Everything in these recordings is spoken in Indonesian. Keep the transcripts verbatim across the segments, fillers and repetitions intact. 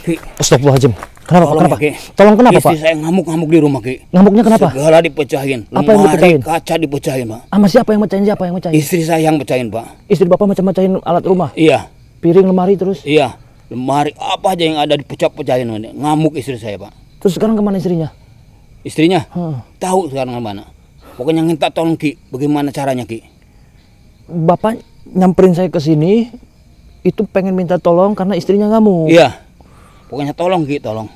Ki. Astagfirullahaladzim. Kenapa, Tolong, kenapa? Ki. Tolong kenapa, Istri Pak? saya ngamuk-ngamuk di rumah, Ki. Ngamuknya kenapa? Segala dipecahin. Apa yang Lemari, dipecahin? kaca dipecahin, Pak. Sama siapa yang mecahin? Siapa yang mecahin? Istri saya yang pecahin, Pak. Istri Bapak macam-macahin alat rumah? Iya. Piring, lemari terus? Iya. Lemari apa aja yang ada dipecah-pecahin. Ngamuk istri saya, Pak. Terus sekarang kemana istrinya? Istrinya? Hmm. Tahu sekarang kemana. Pokoknya minta tolong, Ki. Bagaimana caranya, Ki? Bapak nyamperin saya ke sini, itu pengen minta tolong karena istrinya ngamuk. Iya. Pokoknya tolong, Ki, tolong.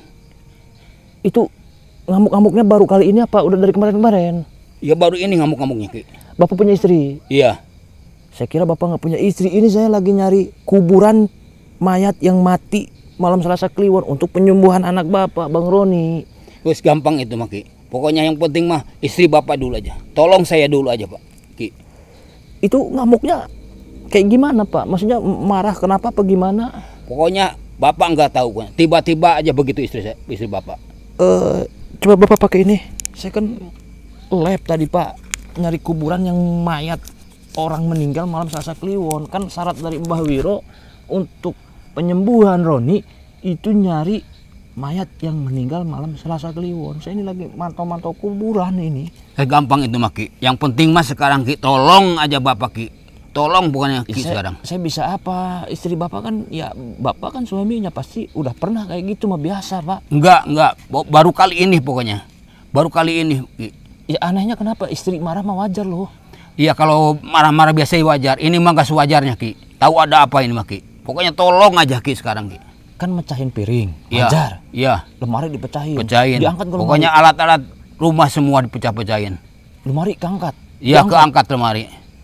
Itu ngamuk-ngamuknya baru kali ini apa udah dari kemarin-kemarin? Ya baru ini ngamuk-ngamuknya, Ki. Bapak punya istri? Iya. Saya kira Bapak nggak punya istri. Ini saya lagi nyari kuburan mayat yang mati malam Selasa Kliwon untuk penyembuhan anak Bapak, Bang Roni. Wes gampang itu, Maki. Pokoknya yang penting mah istri Bapak dulu aja. Tolong saya dulu aja, Pak. Ki. Itu ngamuknya kayak gimana, Pak? Maksudnya marah kenapa apa gimana? Pokoknya Bapak nggak tahu, tiba-tiba aja begitu istri saya, istri Bapak. Uh, coba Bapak pakai ini. Saya kan lab tadi, Pak, nyari kuburan yang mayat orang meninggal malam Selasa Kliwon. Kan syarat dari Mbah Wiro untuk penyembuhan Roni itu nyari mayat yang meninggal malam Selasa Kliwon. Saya ini lagi mantau-mantau kuburan ini. Eh, gampang itu, Maki. Yang penting mas sekarang, Ki, tolong aja Bapak, Ki. Tolong bukannya Ki saya, sekarang. Saya bisa apa? Istri Bapak kan, ya Bapak kan suaminya pasti udah pernah kayak gitu mah biasa, Pak. Enggak, enggak. Baru kali ini pokoknya. Baru kali ini, Ki. Ya anehnya kenapa istri marah mah wajar loh. Iya, kalau marah-marah biasa wajar. Ini mah gak sewajarnya, Ki. Tahu ada apa ini, Maki? Pokoknya tolong aja, Ki, sekarang, Ki. Kan mecahin piring, Iya, wajar. Iya. Lemari dipecahin. Pecahin. Diangkat ke lemari. Pokoknya alat-alat rumah semua dipecah-pecahin. Lemari keangkat. Iya, keangkat lemari.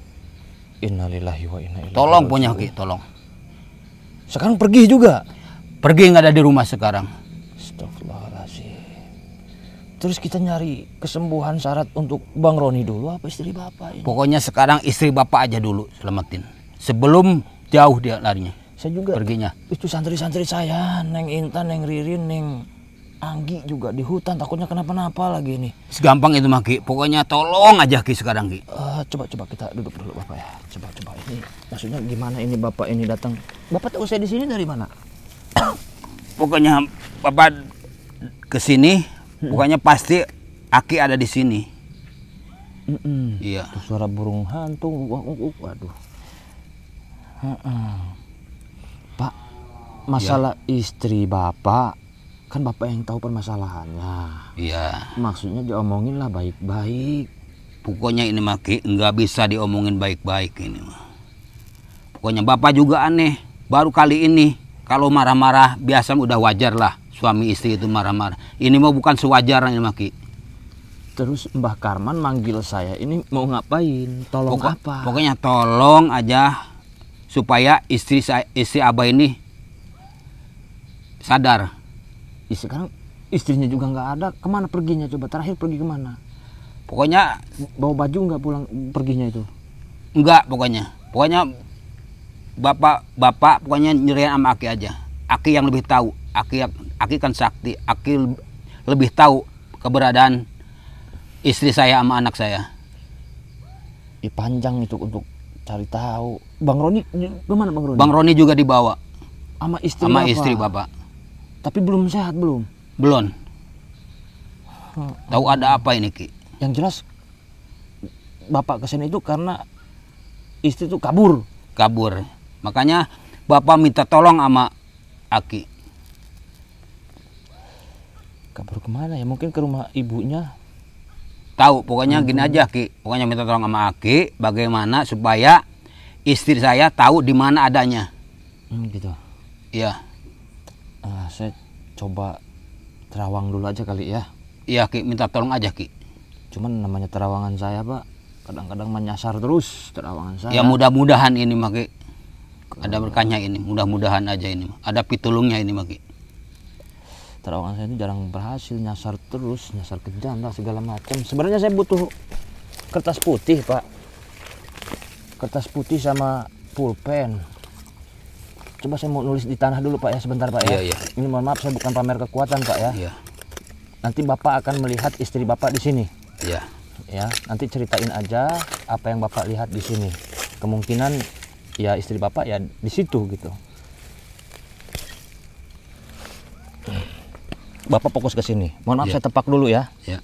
Innalillahi wa inna ilaihi Tolong raji'un. punya, Ki, tolong. Sekarang pergi juga. Pergi nggak ada di rumah sekarang. Astagfirullahaladzim. Terus kita nyari kesembuhan syarat untuk Bang Roni dulu apa istri Bapak ini? Pokoknya sekarang istri Bapak aja dulu selamatin. Sebelum jauh dia larinya. Saya juga perginya. Itu santri-santri saya, Neng Intan, Neng Ririn, Neng Anggi juga di hutan, takutnya kenapa-napa lagi nih. Segampang itu, Maki. Pokoknya tolong aja, Ki, sekarang, Ki. Uh, coba coba kita duduk dulu, Bapak ya. Coba coba ini maksudnya gimana ini Bapak ini datang? Bapak tahu saya di sini dari mana? Pokoknya Bapak ke sini, hmm. pokoknya pasti Aki ada di sini. Mm -mm. Iya. Tuh, suara burung hantu. Waduh. Uh -uh. Pak, masalah ya. Istri Bapak kan Bapak yang tahu permasalahannya. Iya. Maksudnya diomongin lah baik-baik. Pokoknya ini, Maki, nggak bisa diomongin baik-baik ini. Pokoknya Bapak juga aneh. Baru kali ini kalau marah-marah biasa udah wajar lah. Suami istri itu marah-marah. Ini mau bukan sewajarnya, Maki. Terus Mbah Karman manggil saya ini mau ngapain? Tolong Pokok, apa? Pokoknya tolong aja supaya istri saya, istri Abah ini sadar. Ya, sekarang istrinya juga nggak ada. Kemana perginya coba? Terakhir pergi kemana? Pokoknya bawa baju nggak pulang perginya itu? Enggak, pokoknya. Pokoknya bapak bapak pokoknya nyerahin sama Aki aja. Aki yang lebih tahu. Aki Aki kan sakti. Aki lebih tahu keberadaan istri saya sama anak saya. Ih, panjang itu untuk cari tahu. Bang Roni kemana, Bang Roni? Bang Roni juga dibawa sama istri sama bapak. istri Bapak. Tapi belum sehat belum? Belum. Hmm. Tahu ada apa ini, Ki? Yang jelas Bapak kesini itu karena istri itu kabur. Kabur. Makanya Bapak minta tolong sama Aki. Kabur kemana ya? Mungkin ke rumah ibunya. Tahu, pokoknya hmm. gini aja, Ki. Pokoknya minta tolong sama Aki bagaimana supaya istri saya tahu di mana adanya. Hmm, gitu. Iya. Uh, saya coba terawang dulu aja kali ya. Iya, Ki, minta tolong aja, Ki. Cuman namanya terawangan saya, Pak, kadang-kadang menyasar terus terawangan saya. Ya mudah-mudahan ini, Maki. Ada berkahnya ini, mudah-mudahan aja ini. Ada pitulungnya ini, Maki. Terawangan saya itu jarang berhasil, nyasar terus, nyasar ke janda segala macam. Sebenarnya saya butuh kertas putih, Pak. Kertas putih sama pulpen. Coba saya mau nulis di tanah dulu, Pak ya, sebentar, Pak ya. Iya, iya. Ini mohon maaf, saya bukan pamer kekuatan, Pak ya. Iya. Nanti Bapak akan melihat istri Bapak di sini. Iya. Ya, nanti ceritain aja apa yang Bapak lihat di sini. Kemungkinan ya istri Bapak ya di situ gitu. Bapak fokus ke sini. Mohon maaf Ya. saya tepak dulu ya. Ya.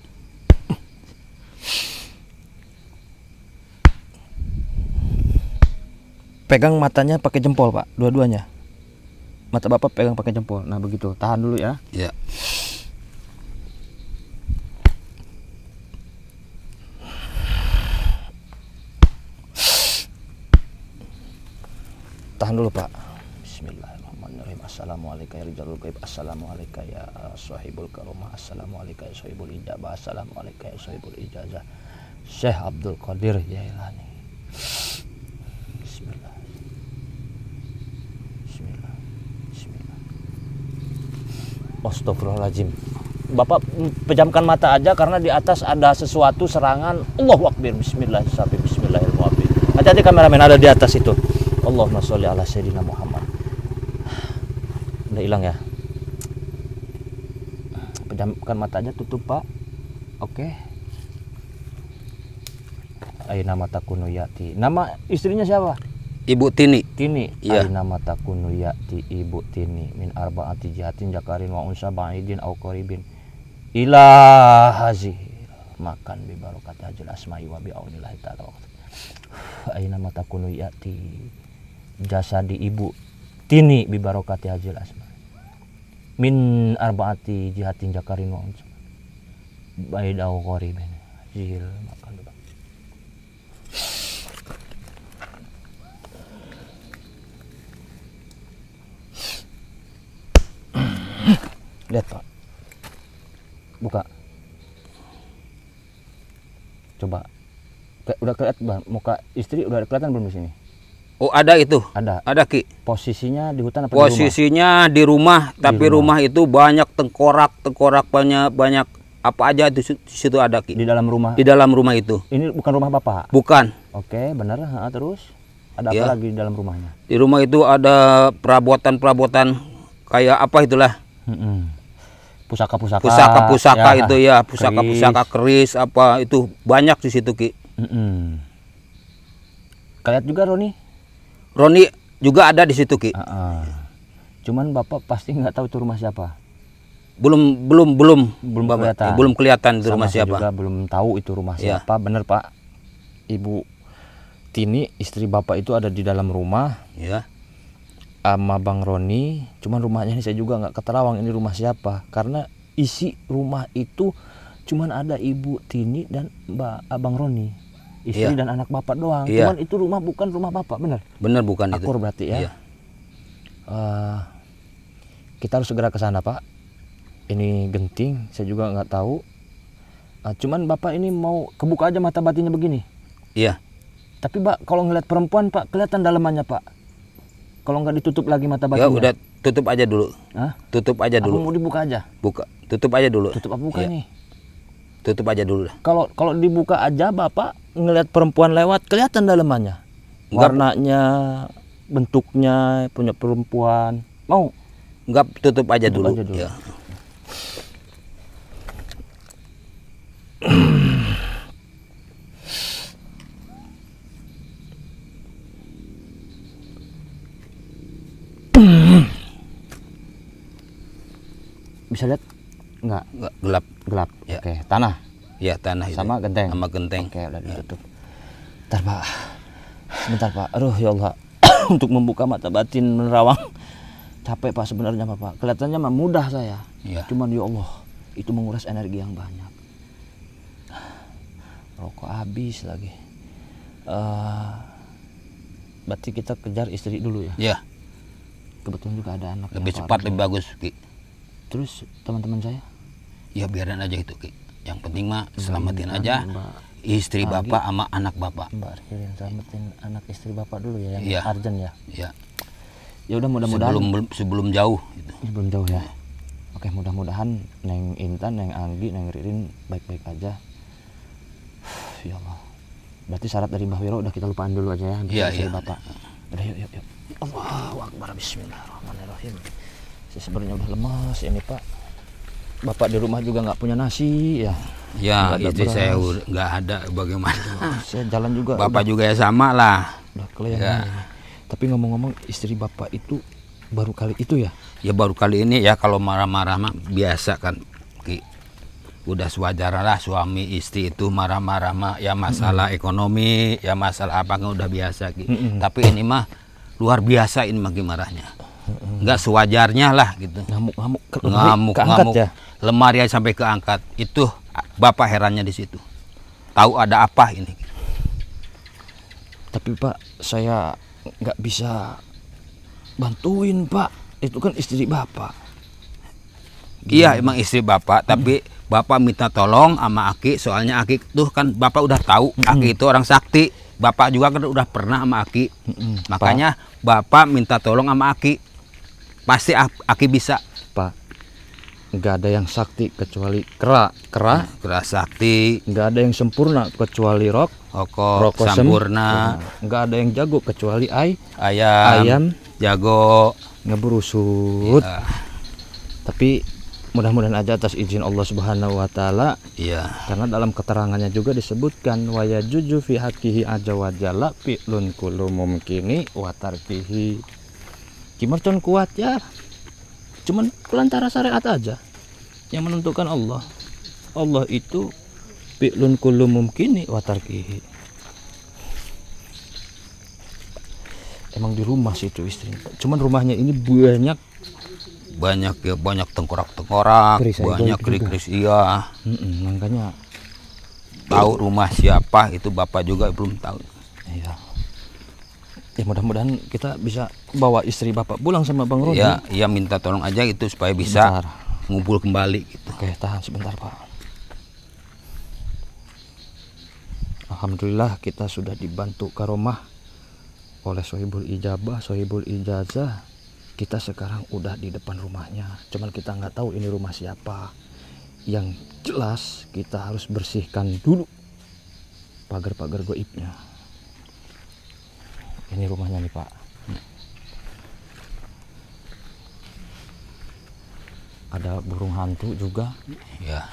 Pegang matanya pakai jempol, Pak. Dua-duanya. Mata Bapak pegang pakai jempol. Nah, begitu. Tahan dulu ya. Ya. Tahan dulu, Pak. Bismillahirrahmanirrahim. Assalamualaikum ya rijalul gaib. Assalamualaikum ya sahibul karomah. Assalamualaikum ya sahibul ijabah. Assalamualaikum ya sahibul ijazah. Syekh Abdul Qadir Jailani. Bismillah. Bismillah. Bismillah. Astagfirullahaladzim. Bapak pejamkan mata aja karena di atas ada sesuatu serangan. Allahu Akbar. Bismillah sampai Bismillahirrahmanirrahim. Hati-hati kameramen, ada di atas itu. Allahumma sholli ala sayyidina Muhammad. Udah hilang ya. Pejamkan mata aja, tutup, Pak. Oke. Aina matakunu yati. Nama istrinya siapa? Ibu Tini. Tini. Iya. Aina matakunu yati Ibu Tini min arba'ati jihatin jakarin wa unsa ba'idin au qaribin. Ila hazih. Makan bi barakati hajil asma'i wa bi aunillahi ta'ala. Aina matakunu yati. Jasa di Ibu Tini bi barakati hajil asma. Min arba'ati jihatin jakarin wa unsa ba'id au qaribin. Hajil makan. Lihat, Pak. Buka. Coba. Ke, udah kelihatan, Bang. Muka istri udah kelihatan belum di sini? Oh, ada itu. Ada. Ada, Ki. Posisinya di hutan apa Posisinya di rumah, tapi rumah. rumah. itu banyak tengkorak, tengkorak banyak banyak apa aja di situ, di situ ada, Ki. di rumah? Di dalam rumah. Di dalam rumah itu. Ini bukan rumah Bapak. Bukan. Oke, benar. Ha, terus ada Ya. apa lagi di dalam rumahnya? Di rumah itu ada perabotan-perabotan kayak apa itulah. Mm-mm. Pusaka-pusaka. Pusaka-pusaka ya, itu ya, pusaka-pusaka keris apa itu banyak di situ, Ki. Mm-mm. Kalian juga Roni? Roni juga ada di situ, Ki. Uh-uh. Cuman Bapak pasti nggak tahu itu rumah siapa. Belum belum belum Belum Bapak, kelihatan. belum kelihatan itu Sama rumah saya siapa. juga belum tahu itu rumah Ya. siapa. Bener, Pak. Ibu Tini, istri Bapak itu ada di dalam rumah Ya. sama Bang Roni. Cuman rumahnya ini saya juga nggak keterawang ini rumah siapa. Karena isi rumah itu cuman ada Ibu Tini dan Mbak Abang Roni. Istri Iya. dan anak Bapak doang. Iya. Cuman itu rumah bukan rumah Bapak, bener? Benar bukan itu. Akur berarti ya. Iya. Eh, kita harus segera ke sana, Pak. Ini genting, saya juga nggak tahu. Eh, cuman Bapak ini mau kebuka aja mata batinnya begini. Iya. Tapi Pak, kalau ngeliat perempuan Pak, kelihatan dalamannya Pak. Kalau nggak ditutup lagi mata Ya batinnya. udah tutup aja dulu. Hah? Tutup aja Aku dulu. mau dibuka aja. Buka. Tutup aja dulu. Tutup apa buka Iya. nih? Tutup aja dulu. Kalau kalau dibuka aja Bapak ngeliat perempuan lewat, kelihatan dalamannya. Enggak. Warnanya, bentuknya punya perempuan. Mau? Enggak, tutup aja Tutup dulu. aja dulu. Ya. Bisa lihat? Enggak, Enggak, gelap. gelap. Ya. Oke, tanah Ya, tanah itu. sama genteng. Sama genteng. Oke, udah ditutup. Bentar, Pak. Sebentar, Pak. Aduh, ya Allah. Untuk membuka mata batin menerawang. Capek, Pak, sebenarnya, Pak. Kelihatannya mah mudah saya. Ya. Cuman ya Allah, itu menguras energi yang banyak. Rokok habis lagi. Eh, berarti kita kejar istri dulu ya. Ya, Kebetulan juga ada anak. lebih yang cepat keluar. lebih bagus, Ki. Terus teman-teman saya? Ya biarin aja itu, Ki. Yang penting mah Mbak selamatin Intan, aja Mbak istri Anggi. Bapak sama anak Bapak. Mbak Ririn selamatin anak istri Bapak dulu ya, yang Iya. Arjen ya. Ya. Ya udah mudah-mudahan Sebelum sebelum jauh gitu. belum jauh ya. Oke, mudah-mudahan Neng Intan, Neng Anggi, Neng Ririn baik-baik aja. Ya Allah. Berarti syarat dari Mbah Wiro udah kita lupain dulu aja ya. untuk Iya, istri iya. Bapak. Udah yuk, yuk, yuk. Allahu Akbar, bismillahirrahmanirrahim. Saya sebenarnya udah lemas ini, Pak. Bapak di rumah juga nggak punya nasi ya. Ya, Nggak ada istri saya beras. udah nggak ada, bagaimana? Saya jalan juga. Bapak juga ya sama lah. Udah kelihatan Ya. ini. Tapi ngomong-ngomong istri Bapak itu Baru kali itu ya? Ya baru kali ini ya, kalau marah-marah mah biasa kan Ki. Udah sewajarnya lah suami istri itu marah-marah mah ya masalah mm-hmm. ekonomi, ya masalah apa kan udah biasa Ki. Mm-hmm. Tapi ini mah luar biasa ini mah marahnya. Mm-hmm. Nggak sewajarnya lah gitu. Ngamuk-ngamuk, ngamuk, ngamuk. Ya? Lemari sampai keangkat. Itu Bapak herannya di situ. Tahu ada apa ini. Tapi Pak, saya nggak bisa bantuin Pak, itu kan istri Bapak. Gimana? Iya emang istri Bapak, tapi hmm. Bapak minta tolong sama Aki, soalnya Aki tuh kan Bapak udah tahu hmm. Aki itu orang sakti. Bapak juga kan udah pernah sama Aki, hmm. makanya Pak. Bapak minta tolong sama Aki, pasti Aki bisa. Pak, nggak ada yang sakti kecuali kera, kera, kera sakti. Nggak ada yang sempurna kecuali rok, rokok, rokok sempurna. Nggak ada yang jago kecuali ay, ayam, ayam. Jago ngeberusut ya. Tapi mudah-mudahan aja atas izin Allah Subhanahu wa taala. Iya. Karena dalam keterangannya juga disebutkan wa yajuju fi haqqihi aja wa jalla fi'lun kullu mumkini wa tarkihi. Kimercon kuat ya. Cuman pelantara syariat aja yang menentukan Allah. Allah itu fi'lun kullu mumkini wa tarkihi. Emang di rumah sih itu istrinya. Cuman rumahnya ini banyak banyak ya, banyak tengkorak-tengkorak, banyak kris-kris iya. Mm-mm, makanya tahu rumah siapa itu Bapak juga belum tahu. Iya. Ya mudah-mudahan kita bisa bawa istri Bapak pulang sama Bang Roni. Iya, iya minta tolong aja gitu supaya bisa sebentar. Ngumpul kembali gitu. Oke, tahan sebentar Pak. Alhamdulillah kita sudah dibantu karomah oleh Sohibul Ijabah, Sohibul Ijazah. Kita sekarang udah di depan rumahnya. Cuman kita nggak tahu ini rumah siapa. Yang jelas kita harus bersihkan dulu pagar-pagar goibnya. Ini rumahnya nih Pak. Ada burung hantu juga. Ya.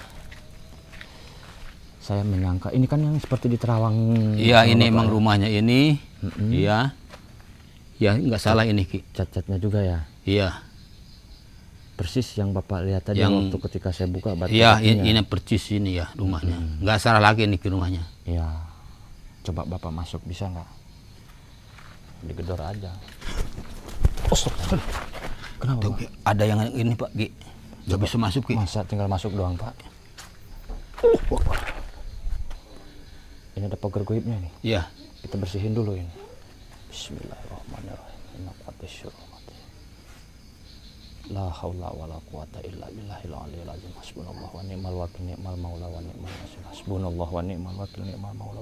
Saya menyangka ini kan yang seperti di Terawang. Iya ini emang rumahnya ini. Iya. Mm-hmm. Ya nggak salah ini Ki. Cat-catnya juga ya. Iya. Persis yang Bapak lihat tadi yang, waktu ketika saya buka batu. Iya ini, ini persis ini ya rumahnya. Hmm. Nggak salah lagi ini Ki rumahnya. Iya. Coba Bapak masuk bisa nggak? Digedor aja. Oh, kenapa tuh, Pak? Ada yang ini Pak Ki. Nggak bisa masuk Ki. Masa tinggal masuk doang Pak? Ini ada pagar goibnya nih. Iya. Kita bersihin dulu ini. Bismillahirrahmanirrahim. La haula wala quwata illa billahil aliyil azim. Hasbunallahu wa ni'mal wakil, ni'mal maula wa ni'mal nasir. Hasbunallahu wa ni'mal wakil, ni'mal maula.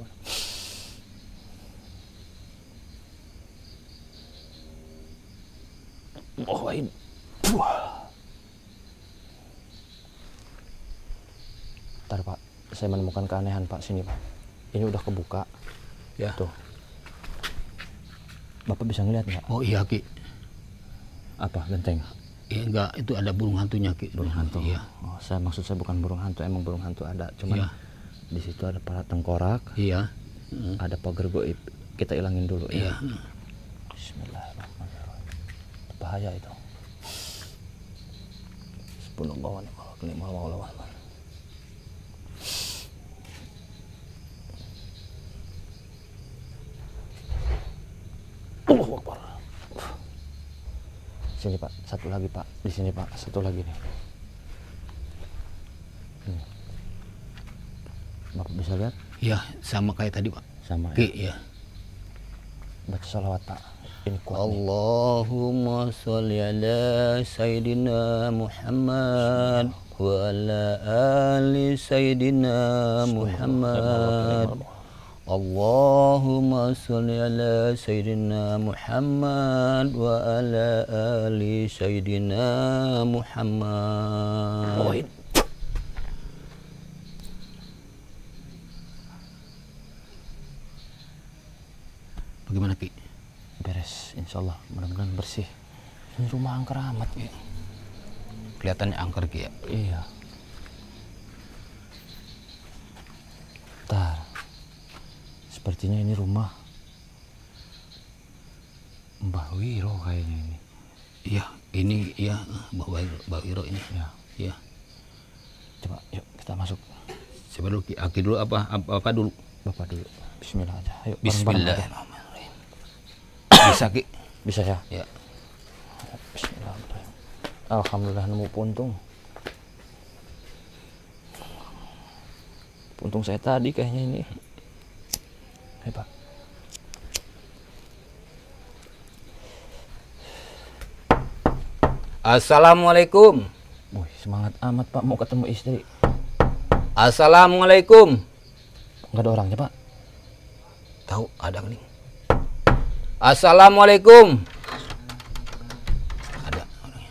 Oh, ini. Ntar Pak, saya menemukan keanehan Pak, sini Pak. Ini udah kebuka. Ya. Tuh. Bapak bisa ngeliat nggak? Oh iya Ki. Apa genteng? Iya enggak, itu ada burung hantunya Ki. Burung hantu. Iya. Oh, saya maksud saya bukan burung hantu, emang burung hantu ada. Cuman iya. Di situ ada para tengkorak. Iya. Ada pagar goib. Kita ilangin dulu iya. Ya. Bismillahirrahmanirrahim. Bahaya itu. Subhanallah wa ni'mal maula wa ni'mal. Allahu Akbar. Sini Pak, satu lagi Pak. Di sini Pak, satu lagi nih. Nih. Bapak bisa lihat? Iya, sama kayak tadi Pak. Sama Ki, ya. Baca salawat Pak. Ini kuat. Allahumma sholli ala Sayyidina Muhammad wa ala ali Sayyidina Muhammad. Allahumma sholli ala Sayyidina Muhammad wa ala ali Sayyidina Muhammad. Oh, bagaimana Ki? Beres, insya Allah, mudah-mudahan bersih. Ini rumah angker amat ya. Kelihatannya angker Ki ya. Iya. Bentar. Sepertinya ini rumah Mbah Wiro kayaknya ini. Iya, ini iya Mbah Wiro, Mbah Wiro ini. Ya. Iya. Coba yuk kita masuk. Siapa dulu? Ki? Aki dulu apa? Apa, apa dulu? Bapak dulu. Bismillah aja. Ayo. Bismillahirrahmanirrahim. Bisa Ki? Bisa ya? Ya. Bismillahirrahmanirrahim. Alhamdulillah nemu puntung. Puntung saya tadi kayaknya ini. Hei Pak. Assalamualaikum. Wih, semangat amat Pak mau ketemu istri. Assalamualaikum. Enggak ada orangnya Pak. Tahu ada nih. Assalamualaikum. Ada orangnya.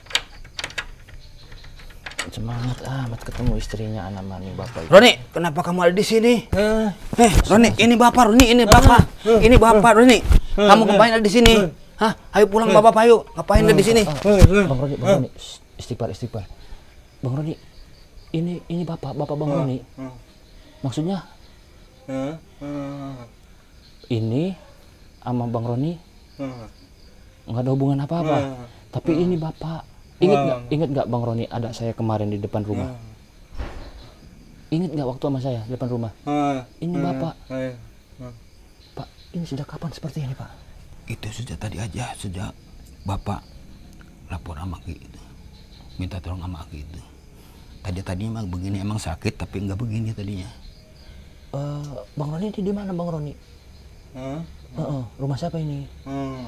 Semangat amat ketemu istrinya anak mani Bapak. Roni, kenapa kamu ada di sini? Eh, hey, Roni, ini Bapak, Roni, ini Bapak. Ini Bapak, Roni. Kamu ngapain ada di sini? Hah? Ayo pulang Bapak, ayo. Ngapain ada di sini? Bang Roni, Bang Roni, istighfar, istighfar. Bang Roni, ini ini Bapak, Bapak Bang Roni. Maksudnya ini sama Bang Roni nggak ada hubungan apa-apa. Tapi ini Bapak, ingat nggak? Ingat nggak Bang Roni ada saya kemarin di depan rumah? Ingat nggak waktu sama saya di depan rumah? Ini Bapak. Pak, ini sejak kapan seperti ini Pak? Itu sejak tadi aja, sejak Bapak lapor sama Ki itu. Minta tolong sama Ki itu. Tadi tadinya emang begini, emang sakit tapi nggak begini tadinya. Uh, Bang Roni di mana Bang Roni? Uh, uh, rumah siapa ini? Uh.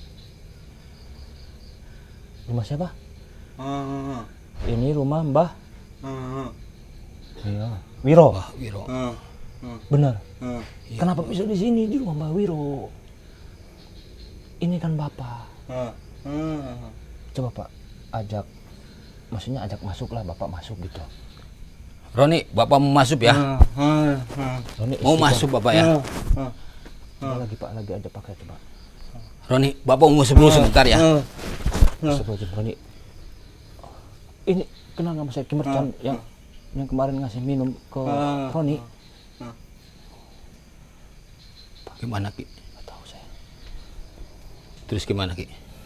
Rumah siapa? Uh. Ini rumah Mbah. Uh. Iya. Wiro. Mbah Wiro. Uh. Uh. Benar. Uh. Kenapa bisa di sini di rumah Mbah Wiro? Ini kan Bapak. Uh. Uh. Coba Pak ajak, maksudnya ajak masuk lah, Bapak masuk gitu. Roni, Bapak mau masuk ya? Uh, uh, uh. Roni, mau masuk Bapak ya? Uh, uh, uh. Lagi Pak, lagi ada pakai coba. Roni, Bapak mau sebelum uh, sebentar ya? Uh, uh. Sebelum Roni. Ini kenal nggak saya Kimercan uh, yang uh. yang kemarin ngasih minum ke uh, Roni? Uh, uh. Gimana Ki? Nggak tahu saya. Terus gimana Ki?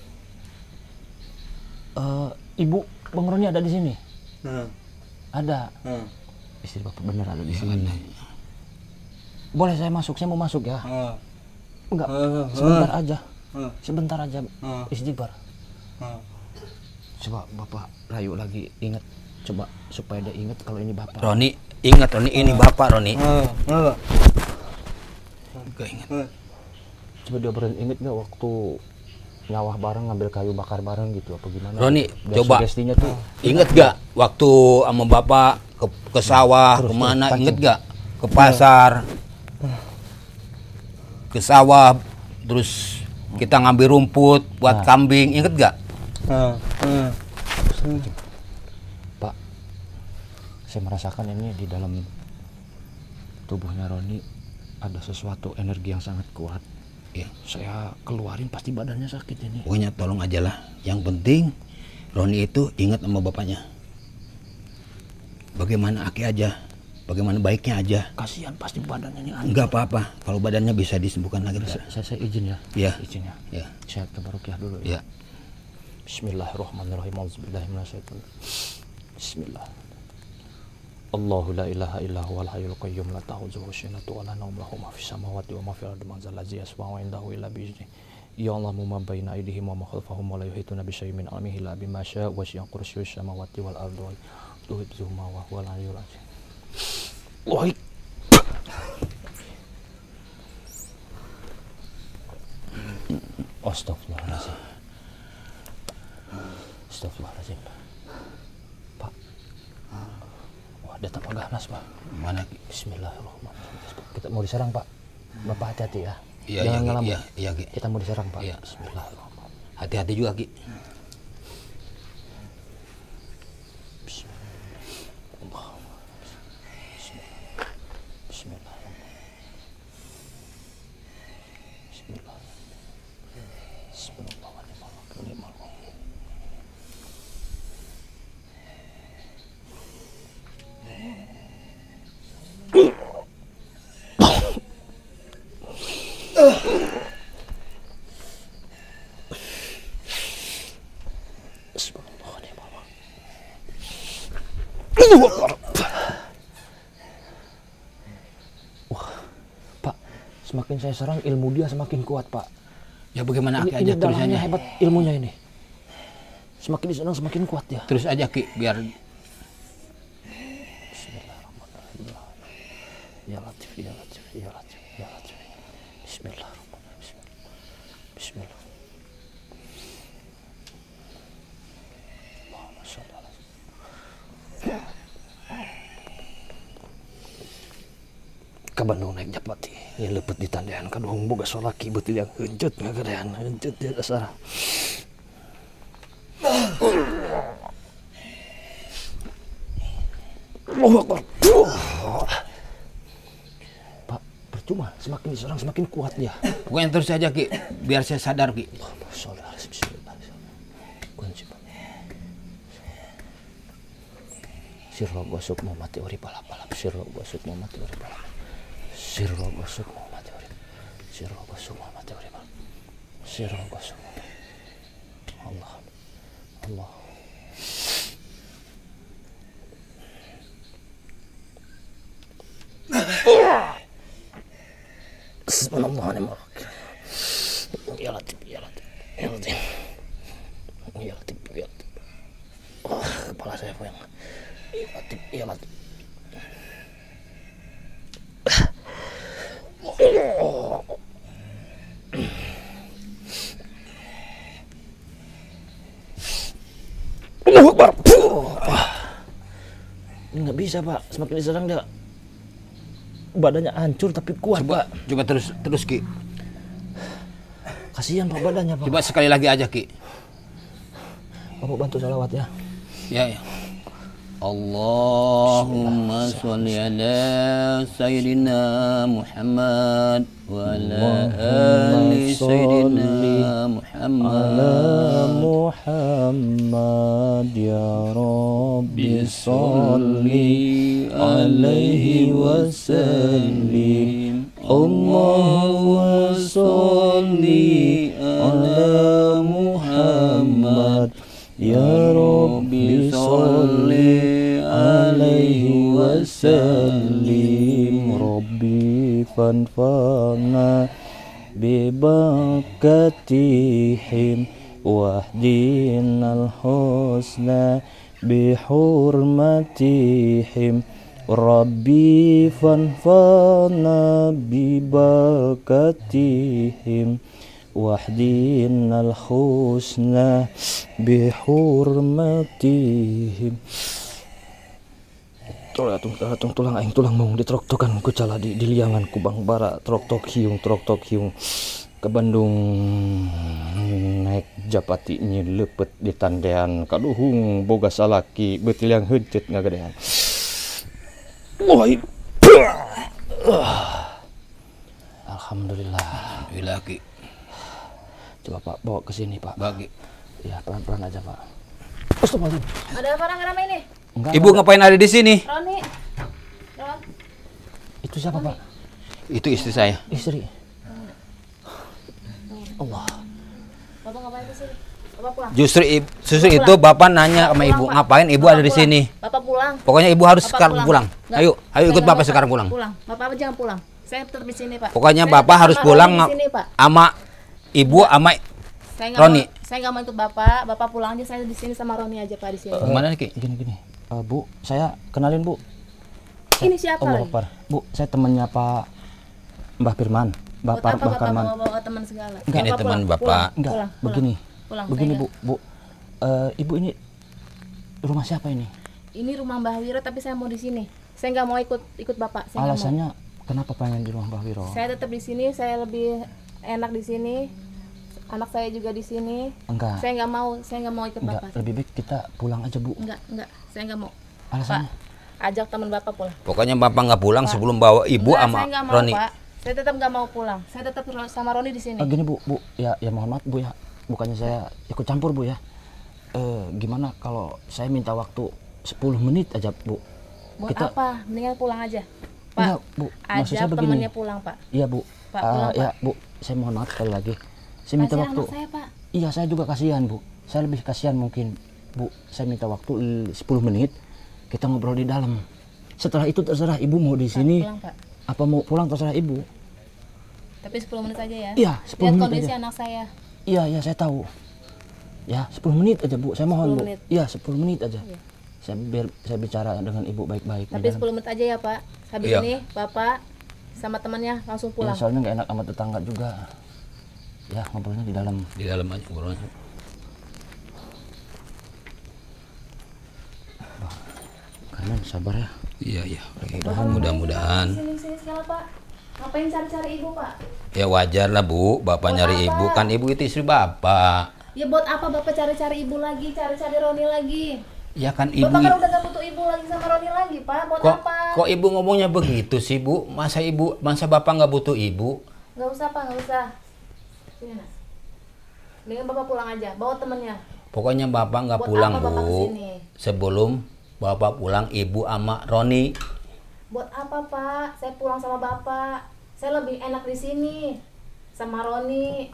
Uh, Ibu Bang Roni ada di sini? Uh. Ada. Uh. Istri Bapak bener ada di ya, sini. Ada. Boleh saya masuk? Saya mau masuk ya. Uh. Enggak. Uh. Sebentar uh. aja. Uh. Sebentar aja. Uh. Istighfar. Uh. Coba Bapak rayu lagi, ingat. Coba supaya dia ingat kalau ini Bapak. Roni, ingat Roni, ini uh. Bapak Roni. Uh. Uh. Gak ingat. Uh. Coba dia berin ingat nggak waktu nyawah bareng, ngambil kayu bakar bareng gitu apa gimana? Roni, biar coba tuh inget gak waktu sama Bapak ke, ke sawah, terus, kemana, terus, inget gak? Ke pasar, ke sawah, terus kita ngambil rumput buat nah. kambing, inget gak? Uh, uh. Pak, saya merasakan ini di dalam tubuhnya Roni ada sesuatu energi yang sangat kuat. Ya, saya keluarin pasti badannya sakit ini. Pokoknya tolong aja lah. Yang penting Roni itu ingat sama bapaknya. Bagaimana Aki aja, bagaimana baiknya aja. Kasihan pasti badannya ini. Enggak apa-apa. Kalau badannya bisa disembuhkan lagi. Saya, saya, saya izin ya. Ya. Izin ya. Ya. Saya ke Barukiah dulu ya. Ya. Bismillahirrahmanirrahim. Auzubillahiminasyaitonir. Bismillah. Allahu la ilaha illa huwal hayyul qayyum la ta'khudhuhu sinatun wa la nawm lahu ma fis samawati wa ma fil ardi man zal ladzi yashfa'u 'indahu illa bi idhnihi ya'lamu ma baina aydihim wa ma khalfahum wa la yuhituna bi syai'in min 'ilmihi illa bima syaa' wa wasi'a kursiyyuhu samawati wal ardi wa tuhibzuhu ma wa huwal 'aliyyul 'azim. Woi. Astagfirullahaladzim. Astagfirullahaladzim. Pak. Wah, datang Pak Gahnas, Pak. Mana? Bismillahirrahmanirrahim. Kita mau diserang, Pak. Bapak hati-hati ya. Iya, jangan iya, ngelamun. iya, iya, Ki. Kita mau diserang, Pak. Iya. Bismillahirrahmanirrahim. Hati-hati juga, Ki. Allahu Akbar. Wah, Pak, semakin saya serang ilmu dia semakin kuat, Pak. Ya bagaimana Aki Ini, aja ini terus dalamnya aja. hebat ilmunya ini. Semakin diserang semakin kuat dia. Terus aja Ki biar Bismillahirrahmanirrahim. Ya Latif, ya Latif, ya Latif, ya Latif. Bismillahirrahmanirrahim. Bismillah. Allahumma shalli ala Ka Bandung naik Japati. Ya lepet di tandean kaduhung boga solaki beutil yang heuncet ngagadean heuncet dia dasar. Allahu Akbar. Pak, percuma, semakin diserang semakin kuat dia. pokoknya terus aja Ki biar saya sadar Ki. Allahumma sholli ala Bismillah. Kunci Pak. Sirro gosok mau mati ori balap-balap. Sirro gosok mau mati ori balap. Sirro gosok mau mati ori. Sirro gosok mau mati ori balap. Sirro gosok. Allah. Allah. Bismillahirrahmanirrahim. Ya Latif, ya Latif, ya Latif, ya Latif, ya Latif. Oh, kepala saya puyeng. Ya Latif, ya Latif. Oh. Allahu Akbar. Ini nggak bisa Pak, semakin diserang dia badannya hancur tapi kuat Coba Pak. coba terus terus Ki. Kasihan Pak badannya Pak. Coba sekali lagi aja Ki. Bapak bantu salawat ya. Ya ya. Allahumma sholli ala sayyidina Muhammad wa ala ali sayyidina Muhammad. Muhammad ya Rabbi sholli alaihi wasallim. Allahumma sholli ala Muhammad ya Rabbi sholli alaihi wasallim. Rabbi fanfa'na bibakatihim wahdinal husna bihurmatihim. Rabbi fanfa'na bibakatihim wahdinal husna bihurmatihim. Tulang tulang tulang tulang aing tulang mung ditrok-tokan ku cala di diliangan ku Bang Bara trok-tok hiung trok-tok hiung ke Bandung naik Japati nyi lepet di tandean kaduhung boga salaki beutil yang heuncet ngagadean. Woi. Alhamdulillah. Alhamdulillah Ki. Coba Pak bawa ke sini Pak. Bagi. Ya pelan-pelan aja Pak. Astagfirullahaladzim. Ada orang ramai ini? Enggak, Ibu ngapain ada di sini? Roni. Ron. itu siapa Pak? Itu istri saya. Istri. Allah. Bapak ngapain di sini? Bapak pulang. Justru ibu, justru itu Bapak nanya sama Ibu, ngapain Ibu ada di sini? Bapak pulang. Pokoknya Ibu harus Bapak sekarang pulang. Nggak, Ayo, ayo saya ikut nggak Bapak mau, sekarang Pak. pulang. Pulang. Bapak jangan pulang. Saya tetap di sini, Pak. Pokoknya Saya Bapak tetap harus sama pulang Roni di sini, Pak. sama Ibu sama Saya nggak Roni. mau, saya nggak mau ikut Bapak. Bapak pulang aja, saya di sini sama Roni aja Pak di sini. Gimana nih Ki? Gini gini. Eh, Bu, saya kenalin Bu. Ini siapa Allah lagi? Akbar. Bu, saya temannya Pak Mbah Firman. Buat Bapak apa Mbah Bapak Karman. bawa-bawa teman segala? Ini Bapak teman pulang, Bapak. pulang, Enggak, pulang, begini. Pulang, Begini saya Bu, Bu. Eh, Ibu ini rumah siapa ini? nggak- Ini rumah Mbah Wiro tapi saya mau di sini. Saya nggak mau ikut ikut Bapak. Saya nggak mau. Alasannya kenapa pengen di rumah Mbah Wiro? Saya tetap di sini, saya lebih enak di sini. Anak saya juga di sini. Enggak. Saya nggak mau, saya nggak mau ikut Enggak, Bapak. lebih baik kita pulang aja Bu. Enggak, enggak, saya nggak mau. Alasannya? Pak, ajak teman Bapak pulang. Pokoknya Bapak nggak pulang sebelum bawa Ibu Enggak, sama saya nggak mau, Roni. Pak. Saya tetap nggak mau pulang. Saya tetap sama Roni di sini. Eh, gini Bu, Bu, ya ya mohon maaf Bu ya. Bukannya saya ikut campur Bu ya. Eh, gimana kalau saya minta waktu sepuluh menit aja Bu? Buat kita- apa? Mendingan pulang aja. Pak, Enggak, Bu. Maksud saya ajak begini. temannya pulang, Pak. Iya Bu. Pak, Eh, pulang, ya Bu, saya mohon maaf sekali lagi. Saya minta Kasihan waktu. anak saya, Pak. Iya, saya juga kasihan Bu. Saya lebih kasihan mungkin Bu. Saya minta waktu l- sepuluh menit. Kita ngobrol di dalam. Setelah itu terserah ibu mau di sini Pulang, Pak. apa mau pulang terserah ibu. Tapi sepuluh menit aja ya. Iya, sepuluh Lihat menit kondisi aja. anak saya. Iya, iya saya tahu. Ya, sepuluh menit aja Bu. Saya mohon Bu. sepuluh menit. Iya, sepuluh menit aja. Iya. Saya biar saya bicara dengan ibu baik-baik. di Tapi dalam. sepuluh menit aja ya, Pak. Habis Iya. ini Bapak sama temannya langsung Ya, pulang. soalnya nggak enak sama tetangga juga. Ya, ngobrolnya di dalam. Di dalam aja ngobrolnya. Kanan sabar ya. Iya, iya. Mudah-mudahan. Mudah-mudahan. Sini sini segala, Pak. Ngapain cari-cari ibu, Pak? Ya wajar lah Bu, Bapak Buat nyari apa? ibu. Kan ibu itu istri Bapak. Ya buat apa Bapak cari-cari ibu lagi, cari-cari Roni lagi? Ya kan ibu... Bapak kan udah gak butuh ibu lagi sama Roni lagi, Pak. Buat Kok, apa? kok ibu ngomongnya begitu sih Bu? Masa ibu, masa Bapak nggak butuh ibu? Nggak usah, Pak, nggak usah. Sini, Nas. Mendingan Bapak pulang aja, bawa temennya. Pokoknya Bapak nggak Buat pulang apa Bapak Bu. kesini? Sebelum Bapak pulang, ibu sama Roni. Buat apa, Pak? Saya pulang sama Bapak. Saya lebih enak di sini sama Roni.